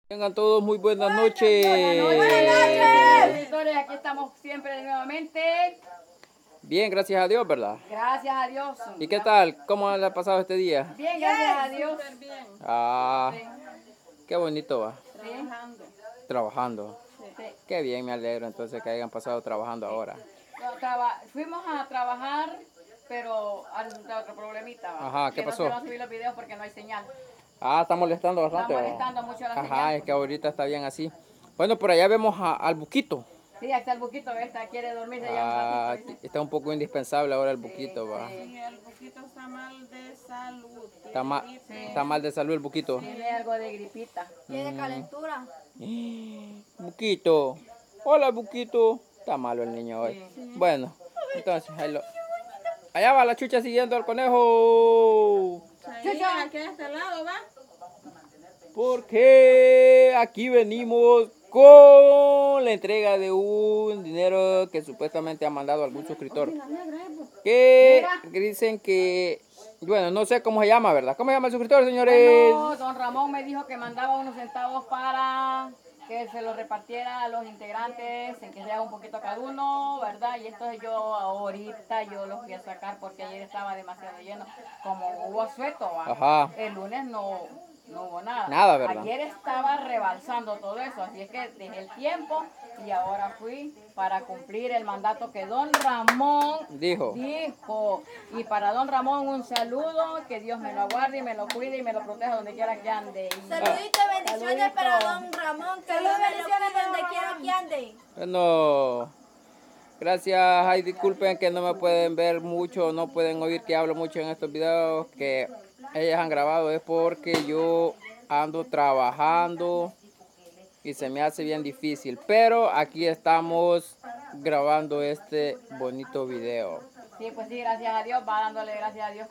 Tengan todos muy buenas noches. Buenas noches. Aquí estamos siempre nuevamente. Bien, gracias a Dios, ¿verdad? Gracias a Dios. ¿Y qué tal? ¿Cómo le ha pasado este día? Bien, gracias a Dios. Bien. Ah, Sí. qué bonito va. Trabajando. Trabajando. Sí. Qué bien, me alegro entonces que hayan pasado trabajando ahora. Fuimos a trabajar, pero ha resultado otro problemita. ¿Va? Ajá, ¿qué que pasó? No se van a subir los videos porque no hay señal. Ah, está molestando Está bastante. molestando mucho la señal. Ajá, es que ahorita está bien así. Bueno, por allá vemos al Buquito. Sí, ahí está el buquito, quiere dormirse ya un Ah, ratito. Dice. está un poco indispensable ahora el Buquito, va. Sí, el poquito está mal de salud. Está mal de salud el Buquito. Tiene algo de gripita. Tiene calentura. Buquito. Hola, Buquito. Está malo el niño hoy. Sí. Bueno, entonces, allá va la chucha siguiendo al conejo. Chucha, aquí a este lado va. Porque aquí venimos con la entrega de un dinero que supuestamente ha mandado algún suscriptor. Que dicen que, bueno, no sé cómo se llama, ¿verdad? ¿Cómo se llama el suscriptor, señores? Bueno, don Ramón me dijo que mandaba unos centavos para que se los repartiera a los integrantes, en que sea un poquito cada uno, ¿verdad? Y entonces yo ahorita los fui a sacar porque ayer estaba demasiado lleno. Como hubo sueto, ¿va? Ajá. El lunes no hubo nada. Nada, ¿verdad? Ayer estaba rebalsando todo eso, así es que dejé el tiempo y ahora fui para cumplir el mandato que don Ramón Dijo. Y para don Ramón un saludo, que Dios me lo aguarde y me lo cuide y me lo proteja donde quiera que ande. Saluditos y bendiciones para don Ramón, que Dios me lo cuide donde quiera que ande. Bueno, gracias. Ay, disculpen que no me pueden ver mucho, no pueden oír que hablo mucho en estos videos que ellas han grabado. Es porque yo ando trabajando y se me hace bien difícil. Pero aquí estamos grabando este bonito video. Sí, pues sí, gracias a Dios, va dándole gracias a Dios.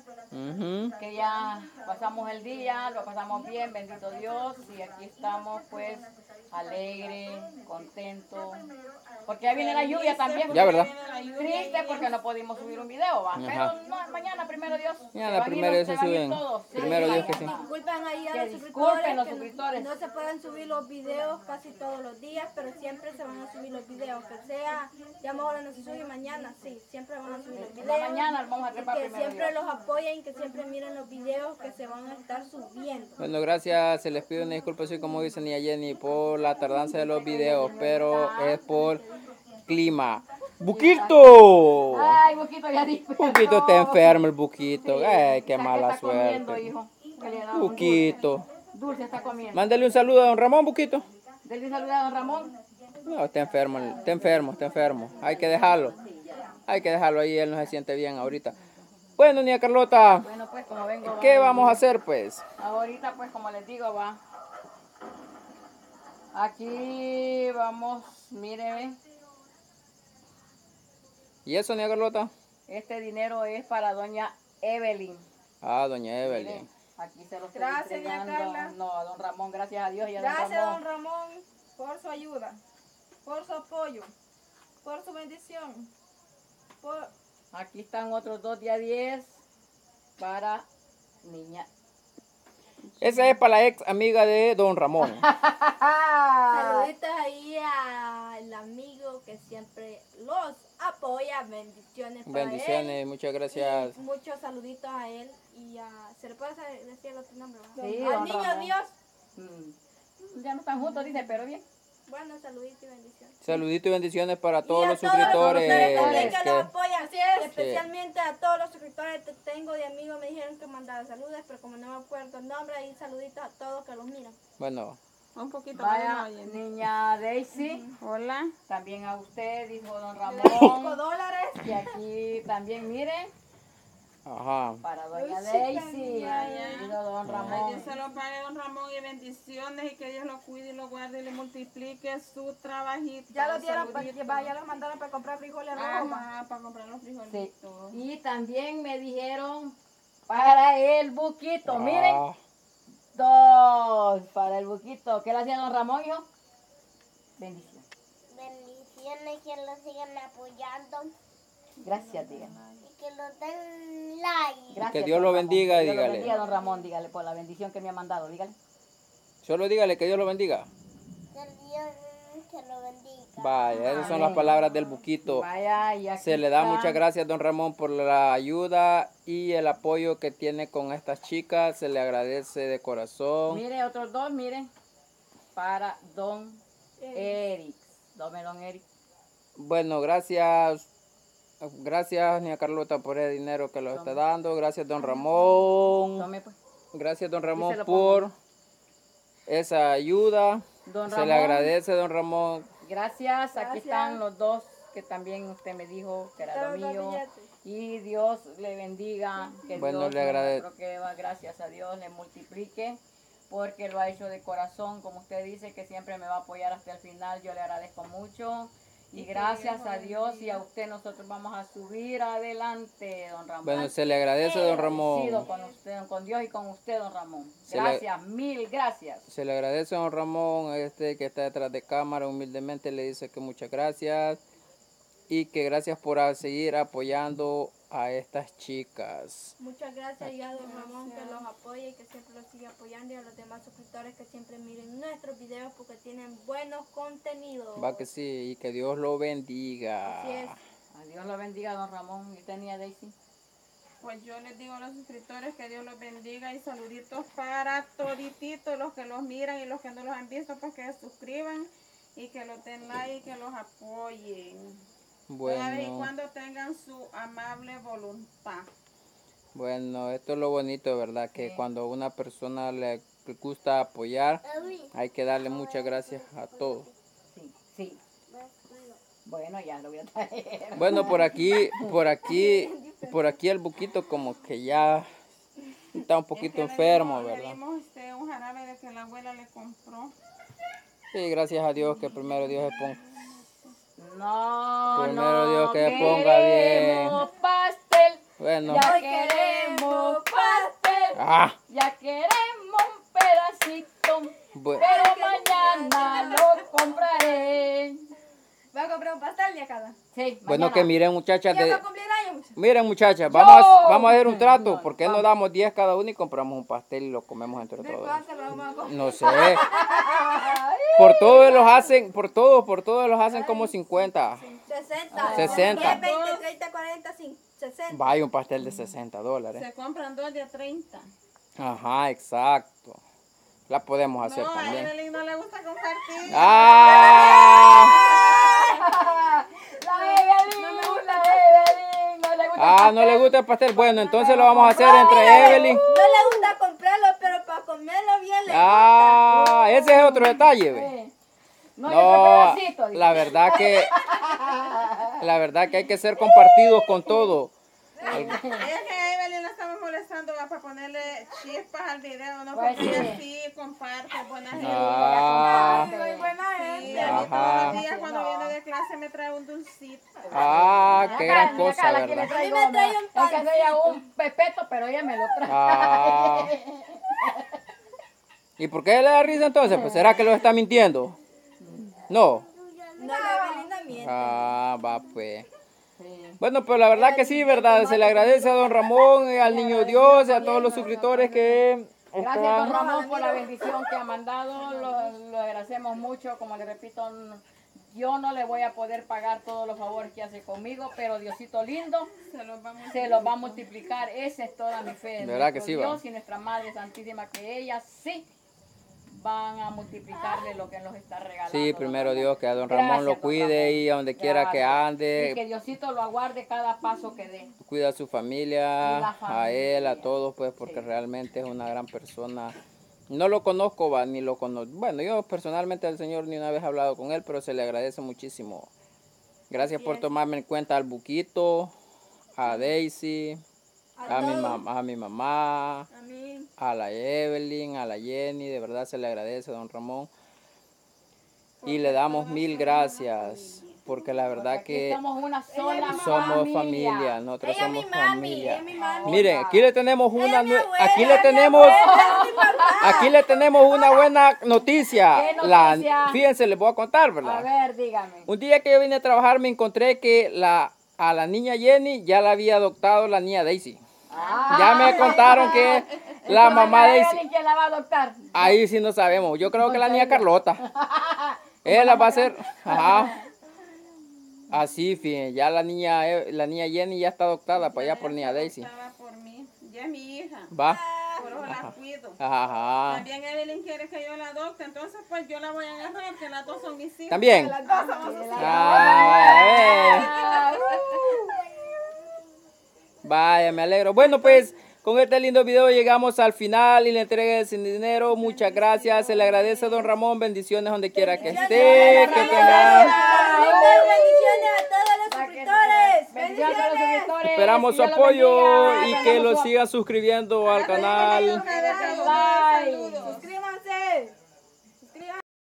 Que ya pasamos el día, lo pasamos bien, bendito Dios, y aquí estamos pues alegre, contento, porque ya viene la lluvia también. Ya, ¿verdad? Triste porque no pudimos subir un video, ¿va? Ajá. Pero no, mañana primero Dios. Mañana primero Dios se suben. Primero Dios que sí. Disculpen ahí a Que los disculpen los suscriptores que suscriptores. no se pueden subir los videos casi todos los días, pero siempre se van a subir los videos, que sea, ya mejor no se sube mañana, sí, siempre van a subir los videos. Mañana vamos a trepar Que primero siempre Dios. los apoyen, que siempre miren los videos que se van a estar subiendo. Bueno, gracias. Se les pide una disculpa, así como dice Nia Jenny, por la tardanza de los videos, pero es por clima. ¡Buquito! Ay, Buquito, ya dije. Buquito está enfermo, el Buquito. Ay, qué ¿Qué mala está comiendo, suerte. hijo? Que le da un Buquito. dulce está comiendo. Mándale un saludo a don Ramón, Buquito. Dele un saludo a don Ramón. No, está enfermo, está enfermo, está enfermo. Hay que dejarlo. Hay que dejarlo ahí, él no se siente bien ahorita. Bueno, Nia Carlota, Bueno, pues como vengo. ¿qué vamos a hacer, pues? Ahorita, pues como les digo, va. Aquí vamos, mire, ¿Y eso, Nia Carlota? este dinero es para doña Evelyn. Ah, doña Mire, Evelyn. aquí se lo estoy Gracias, entregando. doña Carla. No, a don Ramón, gracias a Dios y a don Gracias, Ramón. don Ramón, por su ayuda, por su apoyo, por su bendición. Aquí están otros 2 de a 10 para niña. Esa es para la ex amiga de don Ramón. Saluditos ahí al amigo que siempre los apoya. Bendiciones para Bendiciones, él. muchas gracias. Y muchos saluditos a él. Y ¿se le puede decir el otro nombre? ¿verdad? Sí, Al don niño Ramón. Dios. Ya no están juntos, dice, pero bien. Bueno, saluditos y bendiciones. Saluditos y bendiciones para todos Y a los todos los suscriptores. suscriptores también que que- los apoyan. Especialmente a todos los suscriptores que tengo de amigos. Me dijeron que mandara saludos, pero como no me acuerdo el nombre, ahí saluditos a todos que los miran. Bueno, Un poquito Vaya, más oye. niña Daisy, Hola. también a usted, dijo don $5. Ramón. Y aquí también, mire, ajá. para doña Uy, Daisy, ya. dijo don Ay, Ramón. Dios se lo pague, don Ramón, y bendiciones, y que Dios lo cuide y lo guarde y le multiplique su trabajito. Ya los dieron, Saludito. ya los mandaron para comprar frijoles rojos. Ajá, para comprar los Sí. frijolitos. Y también me dijeron para el buquito, miren, Ah, 2 para el buquito. ¿Qué le hacía don Ramón, hijo? Bendición. Bendiciones, que lo sigan apoyando Gracias, dígale. y que lo den like. Gracias, que Dios lo don Ramón. bendiga, Que Dios lo dígale. bendiga, don Ramón, dígale por la bendición que me ha mandado, dígale. Solo dígale que Dios lo bendiga. Que Dios te lo bendiga. Vaya, esas son las palabras del Buquito. Vaya, y aquí Se le da está. muchas gracias, don Ramón, por la ayuda y el apoyo que tiene con estas chicas. Se le agradece de corazón. Mire, otros dos, miren. Para don Eric. Dame don Eric. Bueno, gracias. Gracias, niña Carlota, por el dinero que lo está dando. Gracias, don Ramón. Tome pues. Gracias, don Ramón, se lo por esa ayuda. Don Se le Ramón. agradece, don Ramón. Gracias. Aquí Gracias. están los dos que también usted me dijo que era lo Todos los mío. billetes. Y Dios le bendiga. Que Bueno, Dios le agrade- creo que va, gracias a Dios, le multiplique. Porque lo ha hecho de corazón, como usted dice, que siempre me va a apoyar hasta el final. Yo le agradezco mucho. Y gracias a Dios y a usted nosotros vamos a subir adelante, don Ramón. Bueno, se le agradece, don Ramón. Sido con usted, con Dios y con usted, don Ramón. Se le- Gracias, mil gracias. Se le agradece a don Ramón, que está detrás de cámara, humildemente le dice que muchas gracias y que gracias por seguir apoyando a estas chicas. Muchas gracias y a don Ramón que los apoye y que siempre los siga apoyando y a los demás suscriptores que siempre miren nuestros videos porque tienen buenos contenidos. Va que sí, y que Dios lo bendiga. Así es. A Dios lo bendiga, don Ramón. ¿Y tenía Daisy? Pues yo les digo a los suscriptores que Dios los bendiga y saluditos para todititos los que los miran y los que no los han visto, pues que se suscriban y que los den like y que los apoyen. Toda vez y Bueno, cuando tengan su amable voluntad. bueno, esto es lo bonito, ¿verdad? Que Sí. cuando a una persona le gusta apoyar, hay que darle muchas gracias a todos. Sí, sí. Bueno, ya lo voy a traer. Bueno, por aquí el Buquito como que ya está un poquito Es que enfermo, le ¿verdad? dimos un jarabe de que la abuela le compró. Sí, gracias a Dios que primero Dios se ponga. No, Primero no Dios que ponga queremos pastel. Bueno, Ya queremos pastel. ah, Ya queremos un pedacito. bu- Pero mañana lo compraré. ¿Va a comprar un pastel de cada? Sí, bueno mañana. que miren muchachas, ¿Quién va a cumplir años, muchachos? miren muchachas, Yo. vamos a hacer un trato, No, ¿por qué no vamos. damos 10 cada uno y compramos un pastel y lo comemos entre ¿De todos? cuánto lo vamos a comprar? No sé, por todos los hacen, por todos los hacen como 50. 60. 60. 10, 20, 30, 40, 60. Vaya un pastel de $60. Se compran 2 de 30. Ajá, exacto. La podemos hacer No, a también. Evelyn no le gusta compartir. Ah, La Evelyn, no le gusta el no le pastel. gusta el pastel. Bueno, entonces lo vamos a hacer entre Evelyn. No le gusta comprarlo, pero para comerlo bien le Ah, ese es otro detalle, ve. Sí. No, y No, otro pedacito, dice. la verdad que hay que ser compartidos con todo. Es que a Evelyn la estamos molestando va, para ponerle chispas al video, ¿no? Pues Porque sí. así comparte, buena gente. Ah, gusta. Muy buena Sí, gente. a mí todos Ajá. los días cuando No. viene de clase me trae un dulcito. qué gran cosa, Aquí le ¿verdad? traigo, A mí me trae un es que sea un pepeto, pero ella me lo trae. Ah. ¿Y por qué le da risa entonces? Pues ¿será que lo está mintiendo? No. No, la Evelyn no miente. Ah, va pues. Sí. Bueno, pues la verdad que sí, ¿verdad? Se le agradece a don Ramón, al niño Dios, y a todos los suscriptores que Gracias, don están. Ramón, por la bendición que ha mandado. Lo agradecemos mucho. Como le repito, yo no le voy a poder pagar todos los favores que hace conmigo, pero Diosito lindo se los va a multiplicar. Esa es toda mi fe. ¿Verdad que Nuestro sí, va? Dios y nuestra Madre Santísima, que ellas sí van a multiplicarle lo que nos está regalando. Sí, don primero Ramón. Dios, que a don Gracias, Ramón lo don cuide Ramón. y a donde quiera que Gracias. ande. Y que Diosito lo aguarde cada paso que dé. Cuida a su familia, La a familia. él, a todos, pues, porque Sí. realmente es una gran persona. No lo conozco, va, ni lo conozco. Bueno, yo personalmente al Señor ni una vez he hablado con él, pero se le agradece muchísimo. Gracias por tomarme en cuenta al Buquito, a Daisy, a mi mamá, A mí. a la Evelyn, a la Jenny. De verdad se le agradece, don Ramón. Y le damos mil gracias, porque la verdad Aquí que somos una sola somos familia, nosotros Ella es mi somos mami, familia. ella es mi mami. Miren, aquí le tenemos Ella una es mi abuela, aquí ella le es mi tenemos abuela, es mi mamá. aquí le tenemos una buena noticia. ¿Qué noticia? Fíjense, les voy a contar, A ¿verdad? ver, dígame. Un día que yo vine a trabajar me encontré que a la niña Jenny ya la había adoptado la niña Daisy. Ya me contaron que La mamá de Daisy. ¿Quién la va a adoptar? Ahí sí no sabemos. Yo creo que la niña Carlota. Ella va a ser. Ajá. Así, fíjense. Ya la niña Jenny ya está adoptada para allá por niña Daisy. Estaba por mí. Ya es mi hija. Va. Por eso la cuido. Ajá. También Evelyn quiere que yo la adopte, entonces pues yo la voy a agarrar, que las dos son mis hijas. También. Las dos somos sus hijas. Ah, Vaya, me alegro. Bueno, pues con este lindo video llegamos al final y la entrega de sin dinero. Muchas gracias. Se le agradece a don Ramón. Bendiciones donde quiera que esté. Que tenga. Bendiciones a todos los suscriptores. Bendiciones a los suscriptores. Esperamos su Dios los apoyo bendiga. y que lo sigan suscribiendo al canal. Saludos.